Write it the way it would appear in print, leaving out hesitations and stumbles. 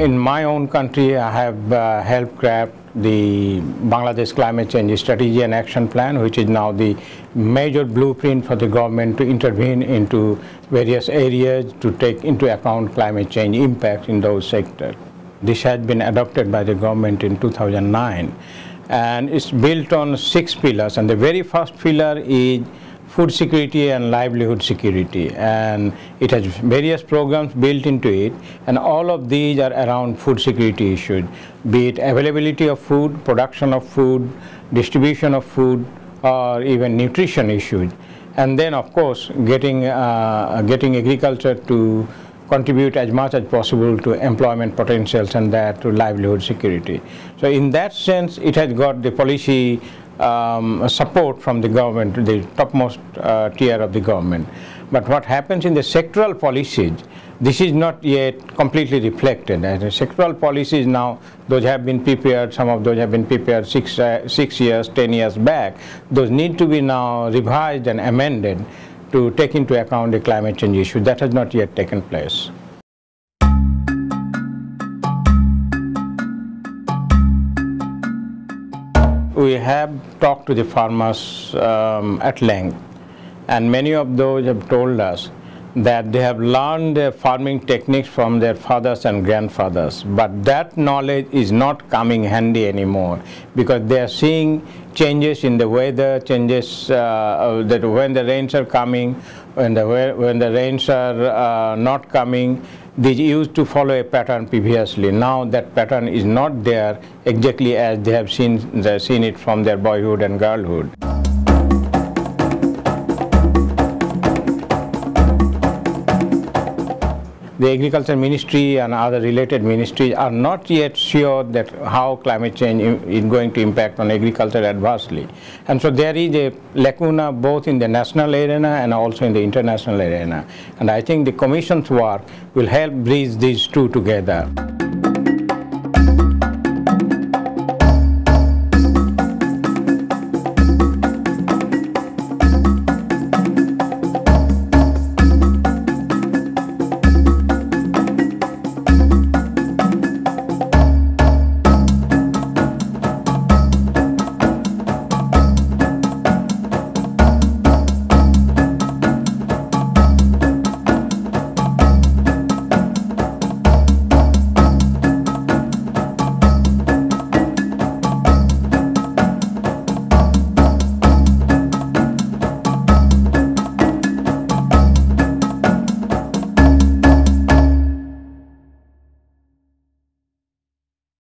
in my own country, I have helped craft the Bangladesh Climate Change Strategy and Action Plan, which is now the major blueprint for the government to intervene into various areas to take into account climate change impact in those sectors. This has been adopted by the government in 2009, and it's built on 6 pillars, and the very first pillar is food security and livelihood security, and it has various programs built into it, and all of these are around food security issues, be it availability of food, production of food, distribution of food, or even nutrition issues. And then of course getting agriculture to contribute as much as possible to employment potentials and that to livelihood security. So in that sense, it has got the policy support from the government, the topmost tier of the government. But what happens in the sectoral policies, this is not yet completely reflected. As the sectoral policies now, those have been prepared, some of those have been prepared 6 years, 10 years back. Those need to be now revised and amended to take into account the climate change issue. That has not yet taken place. We have talked to the farmers at length, and many of those have told us that they have learned their farming techniques from their fathers and grandfathers, but that knowledge is not coming handy anymore because they are seeing changes in the weather, changes that when the rains are coming, when the rains are not coming. They used to follow a pattern previously. Now that pattern is not there exactly as they have seen it from their boyhood and girlhood. The Agriculture Ministry and other related ministries are not yet sure that how climate change is going to impact on agriculture adversely. And so there is a lacuna both in the national arena and also in the international arena. And I think the Commission's work will help bridge these two together.